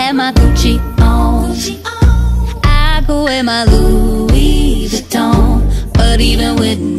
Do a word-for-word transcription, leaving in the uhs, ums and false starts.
have my Gucci on, I could wear my Louis Vuitton, but even with